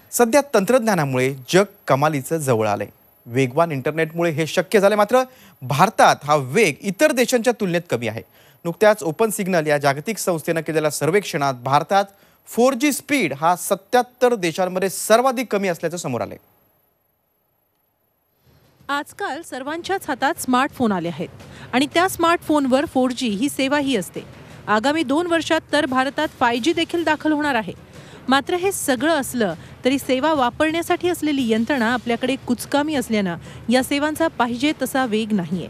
सध्या तंत्रज्ञानामुळे जग कमालीचं जवळ आलंय। वेगवान इंटरनेटमुळे हे शक्य झाले, मात्र भारतात हा वेग इतर देशांच्या तुलनेत कमी आहे। नुकत्याच ओपन सिग्नल या जागतिक संस्थेने केलेल्या सर्वेक्षणात भारतात 4G स्पीड हा 77 देशांमध्ये सर्वाधिक कमी असल्याचं समोर आले। आजकाल सर्वांच्याच हातात स्मार्टफोन आले आहेत आणि त्या स्मार्टफोनवर 4G ही सेवाही असते। आगामी 2 वर्षात तर भारतात 5G देखील दाखल होणार आहे। मात्र हे सगळं असलं तरी सेवा वापरण्यासाठी असलेली यंत्रणा आपल्याकडे कुचकामी असल्याने या सेवांचा पाहिजे तसा वेग नाहीये।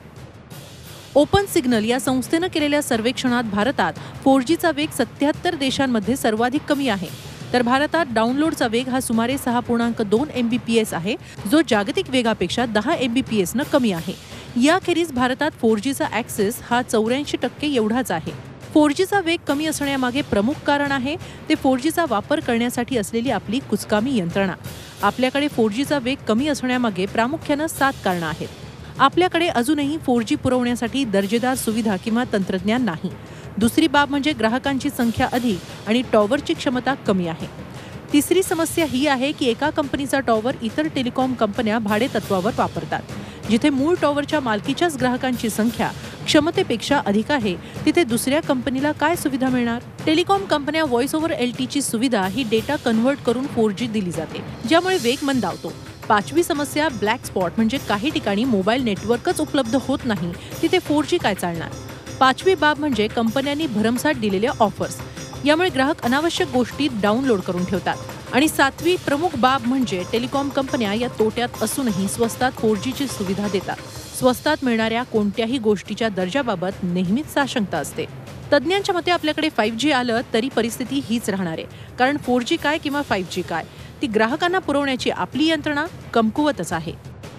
ओपन सिग्नल या संस्थेने केलेल्या सर्वेक्षणात भारतात 4Gचा वेग 77 देशांमध्ये सर्वाधिक कमी आहे, तर भारतात डाउनलोडचा वेग हा सुमारे 6.2 Mbps आहे, जो जागतिक वेगापेक्षा 10 Mbps न कमी आहे। याखेरीज भारतात 4Gचा ॲक्सेस हा 84% एवढाच आहे। 4Gचा वेग कमी असण्यामागे प्रमुख कारण आहे ते 4Gचा वापर करण्यासाठी असलेली आपली कुचकामी यंत्रणा। आपल्याकडे 4Gचा वेग कमी असण्यामागे प्रामुख्याने 7 कारणे आहेत। आपल्याकडे अजूनही 4G पुरवण्यासाठी दर्जेदार सुविधा किंवा तंत्रज्ञान नाही। दुसरी बाब म्हणजे ग्राहकांची संख्या अधिक आणि टॉवरची क्षमता कमी आहे। तिसरी समस्या ही आहे की एका कंपनीचा टॉवर इतर टेलिकॉम कंपन्या भाडे तत्वावर वापरतात। जिथे मूळ टॉवरच्या मालकीच्याच ग्राहकांची संख्या क्षमतेपेक्षा अधिक आहे, तिथे दुसऱ्या कंपनीला काय सुविधा मिळणार? टेलिकॉम कंपन्या व्हॉइस ओव्हर LTEची सुविधा ही डेटा कन्व्हर्ट करून 4G दिली जाते, ज्यामुळे वेग मंदावतो। पाचवी समस्या ब्लॅक स्पॉट म्हणजे काही ठिकाणी मोबाईल नेटवर्कच उपलब्ध होत नाही, तिथे 4G काय चालणार? पाचवी बाब म्हणजे कंपन्यांनी भरमसाठ दिलेल्या ऑफर्स, यामुळे ग्राहक अनावश्यक गोष्टी डाउनलोड करून ठेवतात। आणि सातवी प्रमुख बाब म्हणजे टेलिकॉम कंपन्या या तोट्यात असूनही स्वस्तात 4Gची सुविधा देतात। स्वस्तात मिळणाऱ्या कोणत्याही गोष्टीच्या दर्जाबाबत नेहमीच साशंकता असते। तज्ज्ञांच्या मते आपल्याकडे 5G आलं तरी परिस्थिती हीच राहणार आहे, कारण 4G काय किंवा 5G काय, ती ग्राहकांना पुरवण्याची आपली यंत्रणा कमकुवतच आहे।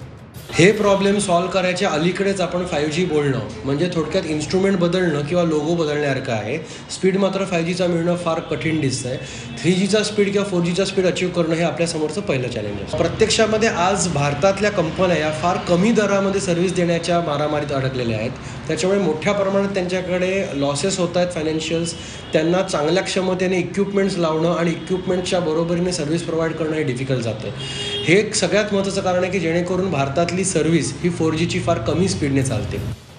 हे प्रॉब्लेम सॉल्व्ह करायच्या अलीकडेच आपण 5G बोलणं म्हणजे थोडक्यात इन्स्ट्रुमेंट बदलणं किंवा लोगो बदलण्यासारखं आहे। स्पीड मात्र 5Gचा मिळणं फार कठीण दिसतंय। 3Gचा स्पीड किंवा 4Gचा स्पीड अचीव्ह करणं हे आपल्यासमोरचं पहिलं चॅलेंज आहे। प्रत्यक्षामध्ये आज भारतातल्या कंपन्या या फार कमी दरामध्ये सर्व्हिस देण्याच्या मारामारीत अडकलेल्या आहेत। त्याच्यामुळे मोठ्या प्रमाणात त्यांच्याकडे लॉसेस होत आहेत फायनान्शियल्स। त्यांना चांगल्या क्षमतेने इक्विपमेंट्स लावणं आणि इक्विपमेंटच्या बरोबरीने सर्व्हिस प्रोव्हाइड करणं हे डिफिकल्ट जातं। हे एक सगळ्यात महत्त्वाचं कारण आहे की जेणेकरून भारतातली सर्व्हिस ही 4Gची फार कमी स्पीडने चालते।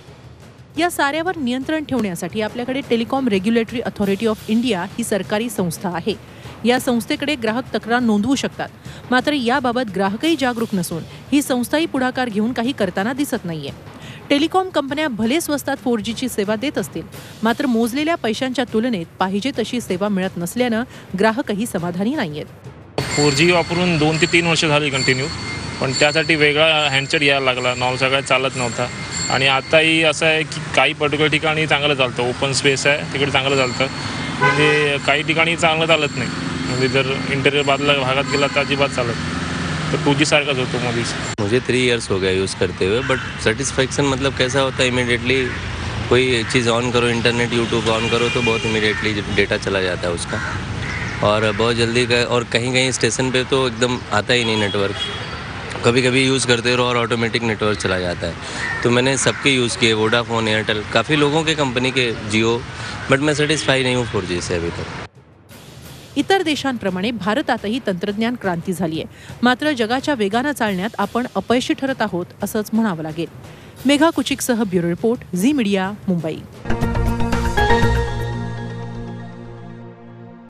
या साऱ्यावर नियंत्रण ठेवण्यासाठी आपल्याकडे telecom regulatory authority of India ही सरकारी संस्था आहे। या संस्थेकडे ग्राहक तक्रार नोंदवू शकतात, मात्र याबाबत ग्राहकही जागरूक नसून ही संस्थाही पुढाकार घेऊन काही करताना दिसत नाहीये। टेलिकॉम कंपन्या भले स्वस्तात 4Gची सेवा देत असतील, मात्र मोजलेल्या पैशांच्या तुलनेत पाहिजे तशी सेवा मिळत नसल्यानं ग्राहकही समाधानी नाहीयेत। 4G वापरून 2 ते 3 वर्ष झाली कंटिन्यू, पण त्यासाठी वेगळा हँडसेट यायला लागला, नॉर्मल काय चालत नव्हता। आणि आताही असं आहे की काही पर्टिक्युलर ठिकाणी चांगलं चालतं, ओपन स्पेस आहे तिकडे चांगलं चालतं, म्हणजे काही ठिकाणी चांगलं चालत नाही। म्हणजे जर इंटेरियर बाजूला भागात गेला तर अजिबात चालत, तो 2G सारखाच होतो मध्येच। मुझे 3 इयर्स हो गए यूज़ करते हुए, बट सेटिस्फैक्शन मतलब कैसा होता है, इमीडिएटली कोई चीज़ ऑन करो, इंटरनेट यूट्यूब ऑन करो तो बहुत इमीडिएटली डेटा चला जाता है उसका, और बहुत जल्दी का। और कहीं कहीं स्टेशन पे तो एकदम आता ही नहीं नेटवर्क, कभी कभी यूज़ करते रहो और ऑटोमेटिक नेटवर्क चला जाता है। तो मैंने सबके यूज़ किए, वोडाफोन, एयरटेल, काफ़ी लोगों के कंपनी के, जियो, बट मैं सेटिस्फाई नहीं हूँ 4G से अभी तक। इतर देशांप्रमाणे भारतातही तंत्रज्ञान क्रांती झाली आहे, मात्र जगाच्या वेगाने चालण्यात आपण अपयशी ठरत आहोत असंच म्हणावं लागेल। मेघा कुचिकसह bureau report, Zee media, Mumbai.